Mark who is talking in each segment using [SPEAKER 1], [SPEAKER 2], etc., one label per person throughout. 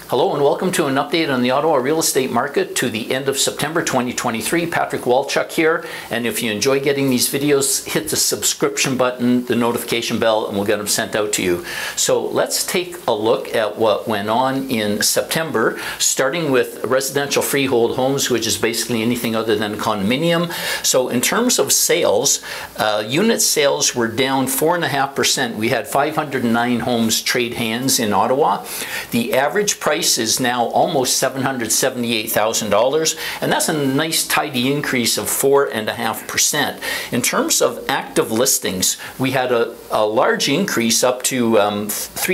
[SPEAKER 1] Hello and welcome to an update on the Ottawa real estate market to the end of September 2023. Patrick Walchuk here, and if you enjoy getting these videos, hit the subscription button, the notification bell, and we'll get them sent out to you. So let's take a look at what went on in September, starting with residential freehold homes, which is basically anything other than a condominium. So in terms of sales, unit sales were down 4.5%. We had 509 homes trade hands in Ottawa. The average price is now almost $778,000, and that's a nice tidy increase of 4.5%. In terms of active listings, we had a large increase up to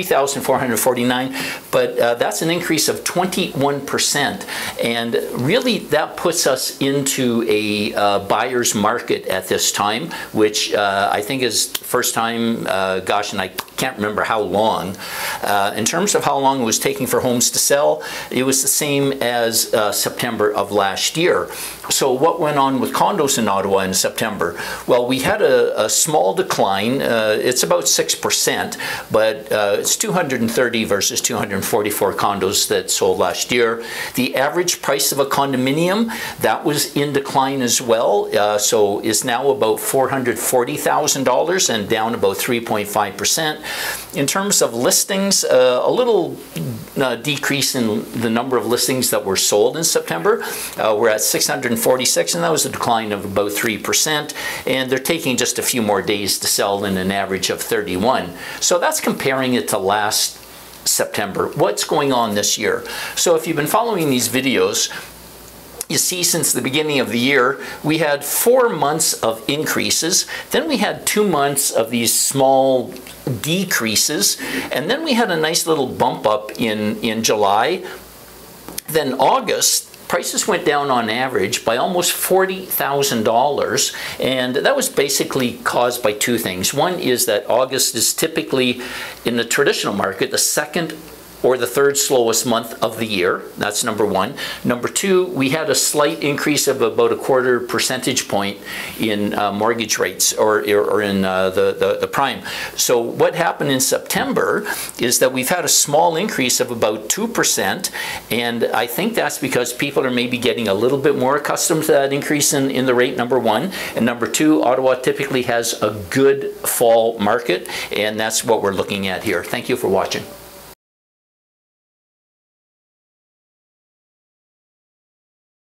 [SPEAKER 1] 3,449, but that's an increase of 21%, and really that puts us into a buyer's market at this time, which I think is first time, gosh, and I can't remember how long. In terms of how long it was taking for homes to sell, it was the same as September of last year. So what went on with condos in Ottawa in September? Well, we had a small decline. It's about 6%, but it's 230 versus 244 condos that sold last year. The average price of a condominium, that was in decline as well, so is now about $440,000 and down about 3.5%. In terms of listings, a little decrease in the number of listings that were sold in September. We're at 646, and that was a decline of about 3%, and they're taking just a few more days to sell in an average of 31. So that's comparing it to last September. What's going on this year? So if you've been following these videos, you see, since the beginning of the year, we had 4 months of increases, then we had 2 months of these small decreases, and then we had a nice little bump up in July. Then August, prices went down on average by almost $40,000, and that was basically caused by two things. One is that August is typically, in the traditional market, the second or the third slowest month of the year. That's number one. Number two, we had a slight increase of about a quarter percentage point in mortgage rates or in the prime. So what happened in September is that we've had a small increase of about 2%, and I think that's because people are maybe getting a little bit more accustomed to that increase in the rate, number one. And number two, Ottawa typically has a good fall market, and that's what we're looking at here. Thank you for watching.